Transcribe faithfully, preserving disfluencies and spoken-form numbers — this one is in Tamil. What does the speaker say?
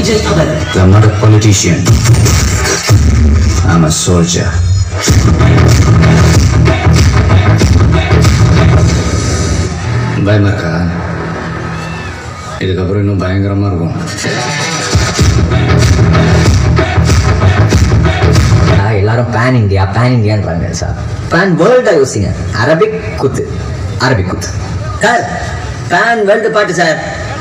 I'm not a politician. I'm a soldier. பயமா இருக்கா? இதுக்கப்புறம் இன்னும் பயங்கரமா இருக்கும். எல்லாரும் பேன் இந்தியா பேன் இந்தியான்றாங்க சார். பேன் வேர்ல்டா யோசிங்க. Arabic Kuthu Arabic Kuthu sir. Pan world பாட்டு சார்.